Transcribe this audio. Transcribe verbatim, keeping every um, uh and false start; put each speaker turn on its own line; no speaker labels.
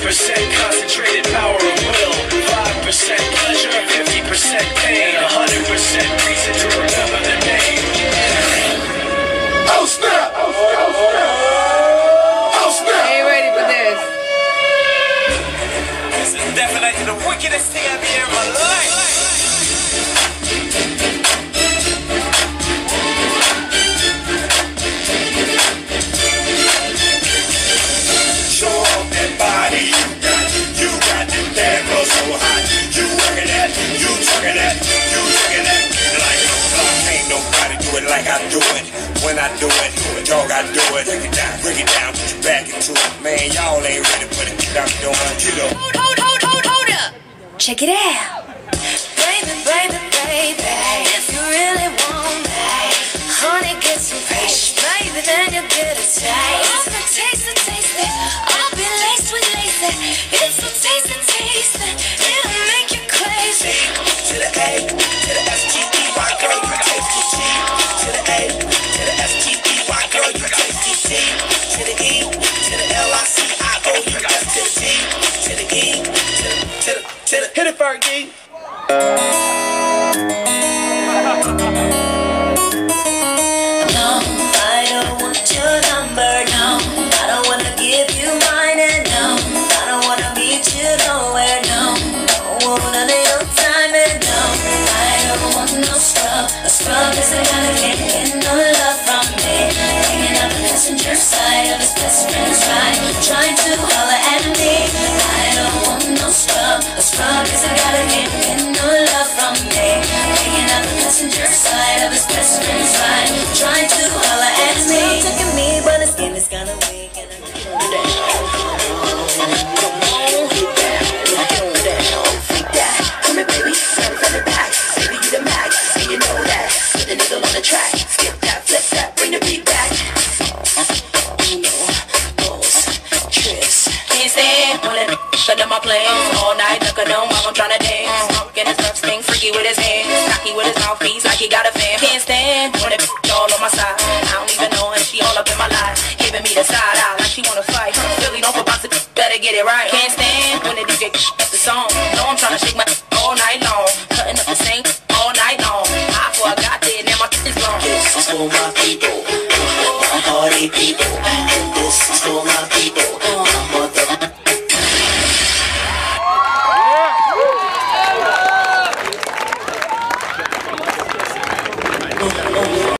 percent concentrated power of will, five percent pleasure, fifty percent pain, one hundred percent reason to remember the name. Oh snap! Oh snap! Oh snap!
Ain't ready for this.
This is definitely the wickedest thing I've ever in my life. Show off that body you got. You got that damn girl so hot. You working that, you talking that, you talking that. Like a clock, ain't nobody do it like I do it. When I do it, dog, I do it. Break it down, break it down, put your back into it. Man, y'all ain't ready for the kick I'm doing. Get up.
Hold, hold, hold, hold, hold up. Check it out. Baby, baby, baby, if you really want me, honey, get some patience. Baby, then you get a taste. I'm gonna taste it, taste it. I'll be laced with lace. It's so tasty, tasty. It'll make you crazy.
To the A, to the S T E, why girl, you taste the T. To the A, to the S T E, why girl, you taste the C. To the E, to the L I C I O, you got to the T. To the E, to the, to the, to the, hit it, Fergie.
No, I don't want your number, no. I don't wanna give you mine, and no, I don't wanna meet you nowhere, no. Don't want none of your time, and no, I don't want no scrub. A scrub is a guy that can't get no love from me. Hanging out the passenger side of his best friend's ride, trying to holler at me. I don't want no scrub. A scrub is a guy that can't get no love from me. Hanging out the passenger side of his best friend's ride, trying to holler at me. Look at me, but his skin is kinda weak, and I can't do that. Come on, get down, get down, freak that. Come here, baby, come from the back. Baby, you the max, so you know that. Put the needle on the track, skip that, flip that, bring the beat back. Uno, dos, tres. Can't stand when it shut down my plans all night. Look at them while I'm tryna dance. Get his love sting, freaky with his hands, cocky with his mouthpiece like he got a fan. Can't stand when it all on my side. I don't even know, and she all up in my life, giving me the side eye like she wanna fight. Really don't put it, better get it right. Can't stand when the D J the song. Know I'm tryna shake my all night long, cutting up the same all night long. I before I got there, now my is gone.
This is for my people, my party people, and this is for my people.